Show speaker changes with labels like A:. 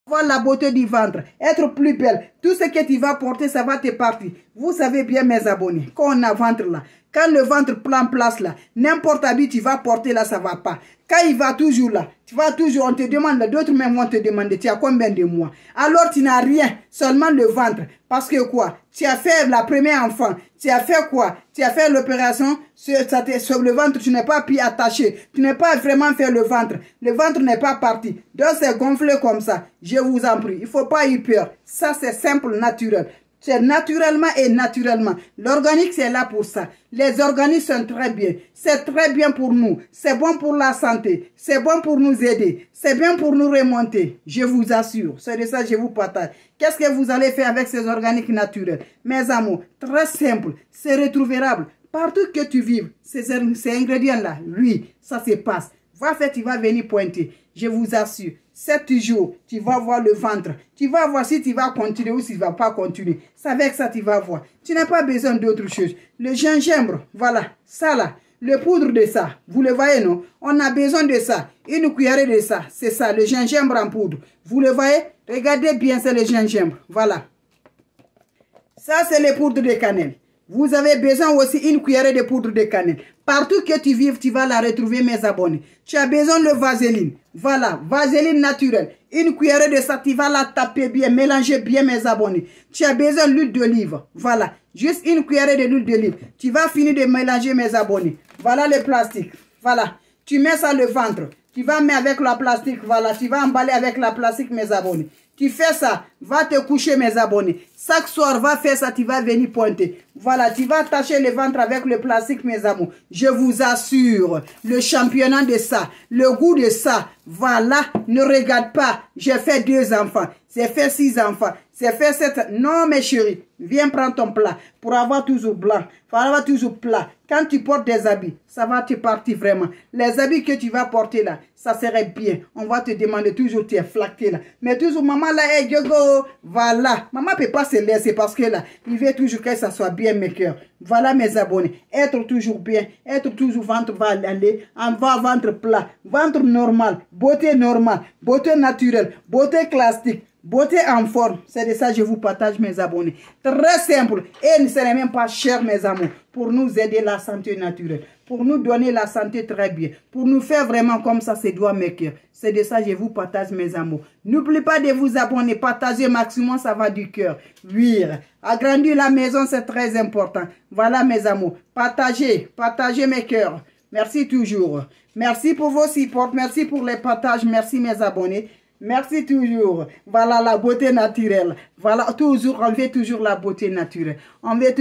A: Voir la beauté du ventre, être plus belle, tout ce que tu vas porter, ça va te partir. Vous savez bien, mes abonnés, quand on a ventre là, quand le ventre prend place là, n'importe habit tu vas porter là, ça va pas. Quand il va toujours là, tu vas toujours, on te demande, d'autres même vont te demander, tu as combien de mois? Alors tu n'as rien, seulement le ventre. Parce que quoi? Tu as fait la première enfant, tu as fait quoi? Tu as fait l'opération sur le ventre, tu n'es pas pu attacher, tu n'es pas vraiment fait le ventre n'est pas parti. Donc c'est gonflé comme ça, je vous en prie, il ne faut pas y peur. Ça c'est simple, naturel. C'est naturellement et naturellement. L'organique, c'est là pour ça. Les organiques sont très bien. C'est très bien pour nous. C'est bon pour la santé. C'est bon pour nous aider. C'est bien pour nous remonter. Je vous assure. C'est de ça que je vous partage. Qu'est-ce que vous allez faire avec ces organiques naturels? Mes amours, très simple. C'est retrouvable. Partout que tu vives, ces ingrédients-là, oui, ça se passe. Va faire, tu vas venir pointer. Je vous assure. 7 jours, tu vas voir le ventre. Tu vas voir si tu vas continuer ou si tu ne vas pas continuer. C'est avec ça tu vas voir. Tu n'as pas besoin d'autre chose. Le gingembre, voilà, ça là. Le poudre de ça, vous le voyez non? On a besoin de ça. Une cuillerée de ça, c'est ça, le gingembre en poudre. Vous le voyez? Regardez bien, c'est le gingembre. Voilà. Ça, c'est les poudres de cannelle. Vous avez besoin aussi une cuillerée de poudre de cannelle. Partout que tu vives, tu vas la retrouver, mes abonnés. Tu as besoin de vaseline. Voilà, vaseline naturelle. Une cuillerée de ça, tu vas la taper bien, mélanger bien, mes abonnés. Tu as besoin de l'huile d'olive. Voilà, juste une cuillerée de l'huile d'olive. Tu vas finir de mélanger, mes abonnés. Voilà le plastique. Voilà, tu mets ça le ventre. Tu vas mettre avec la plastique. Voilà, tu vas emballer avec la plastique, mes abonnés. Tu fais ça, va te coucher, mes abonnés. Chaque soir, va faire ça, tu vas venir pointer. Voilà, tu vas attacher le ventre avec le plastique, mes amours. Je vous assure, le championnat de ça, le goût de ça, voilà, ne regarde pas. J'ai fait 2 enfants, j'ai fait 6 enfants, j'ai fait 7. Non, mes chéris, viens prendre ton plat pour avoir toujours blanc, pour avoir toujours plat. Quand tu portes des habits, ça va te partir vraiment. Les habits que tu vas porter là, ça serait bien. On va te demander toujours, tu es flaqué là. Mais toujours, maman là, hey, Diogo, voilà. Maman ne peut pas se laisser parce que là, il veut toujours que ça soit bien, mes cœurs. Voilà, mes abonnés. Être toujours bien, être toujours ventre va aller, on va ventre plat, ventre normal, beauté normale, beauté naturelle, beauté classique. Beauté en forme, c'est de ça que je vous partage, mes abonnés. Très simple et ne serait même pas cher, mes amours, pour nous aider la santé naturelle, pour nous donner la santé très bien, pour nous faire vraiment comme ça, c'est doit mes cœurs. C'est de ça que je vous partage, mes amours. N'oubliez pas de vous abonner, partager maximum, ça va du cœur. Oui, agrandir la maison, c'est très important. Voilà, mes amours, partagez, partagez mes cœurs. Merci toujours. Merci pour vos supports, merci pour les partages, merci mes abonnés. Merci toujours. Voilà la beauté naturelle. Voilà, toujours, on veut toujours la beauté naturelle. On veut